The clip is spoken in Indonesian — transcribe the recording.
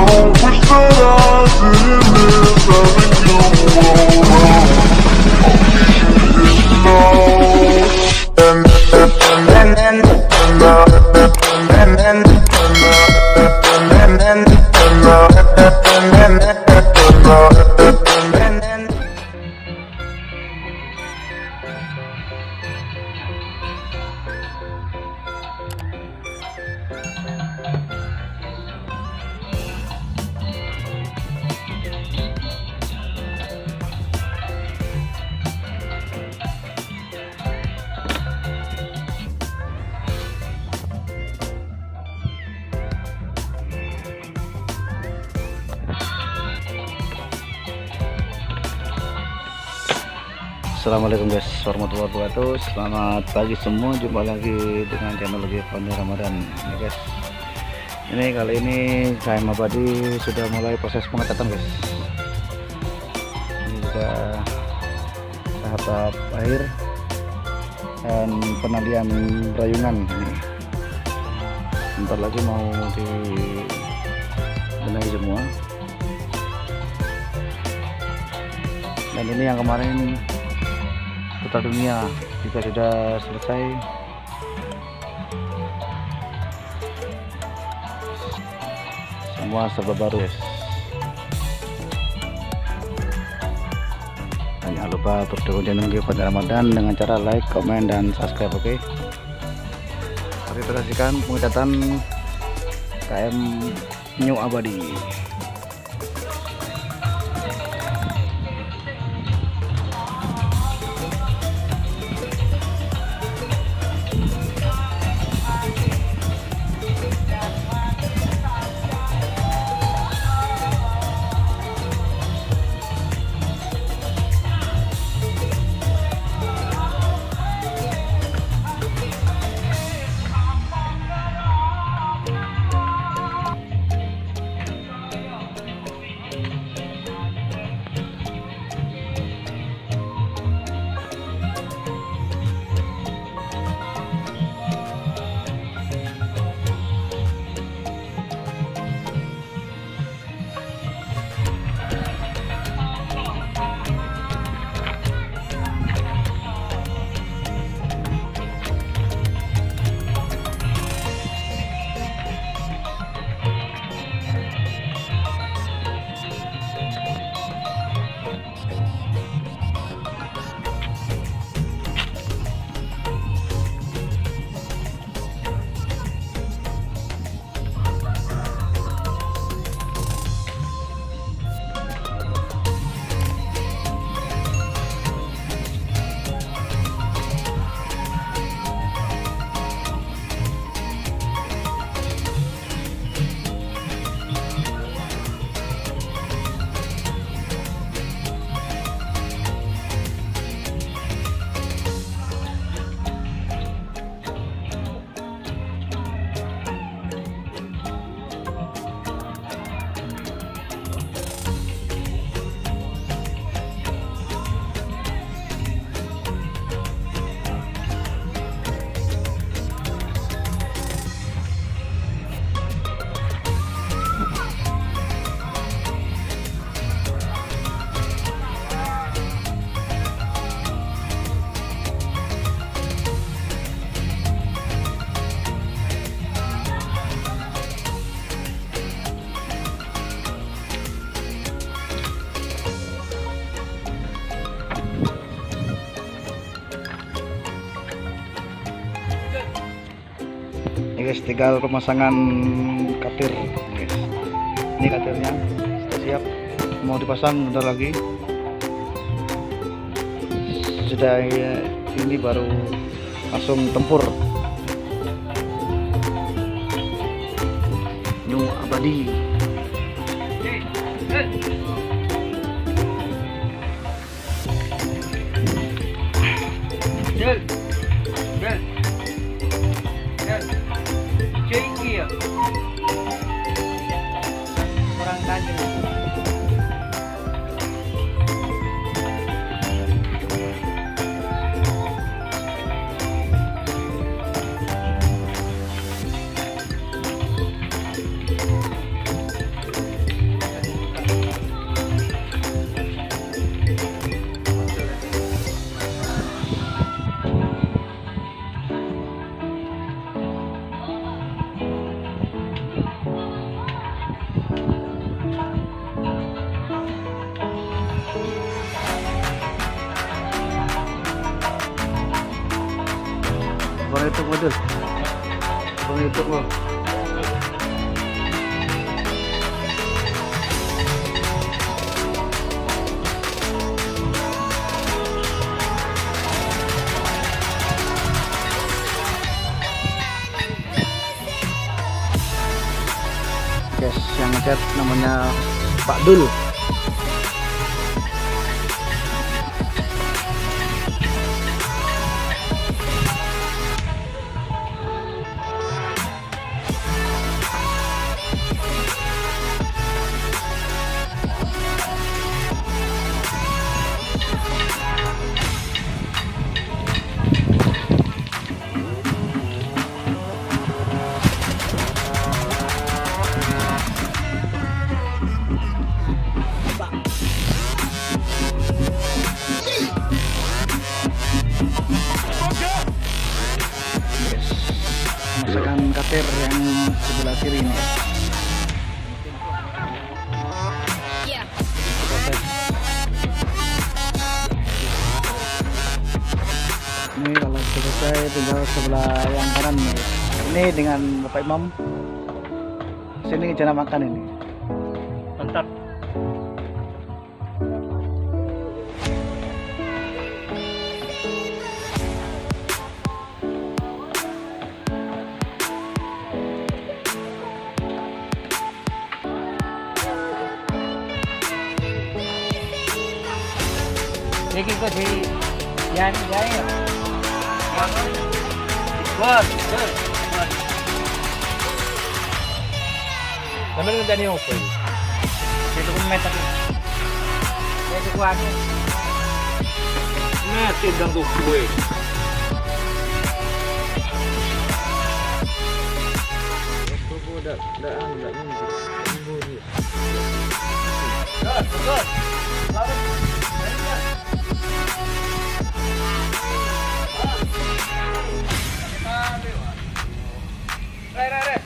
wish that I didn't miss having you around. Assalamualaikum guys, warahmatullahi wabarakatuh. Selamat pagi semua, jumpa lagi dengan channel lagi Founder Ramadan ya guys. Ini kali ini KM Abadi sudah mulai proses pengecatan guys. Ini sudah tahap akhir dan penalian rayunan ini. Bentar lagi mau dibenahi semua. Dan ini yang kemarin Putar Dunia juga sudah selesai. Semua serba baru guys. Jangan lupa untuk dukung channel Founder Ramadan dengan cara like, komen, dan subscribe. Oke, mari kita saksikan pengecatan KM New Abadi. Guys, tinggal pemasangan katir guys. Ini katirnya sudah siap, mau dipasang bentar lagi. Sudah ini baru langsung tempur. New Abadi. Kurang tajam. YouTube modul. Bang YouTube lo. Guys, yang ngechat namanya Pak Dul. Masakan kater yang sebelah kiri ini. Ini kalau selesai tinggal sebelah yang kanan nih. Ini dengan Bapak Imam. Sini jangan makan ini. Mantap. Ini kok di yang jaya. Buat. Namun udah nih opo. Itu pun meter. Itu kuat. Nah, tidang tuh gue. Aku udah nunggu. Good. Right.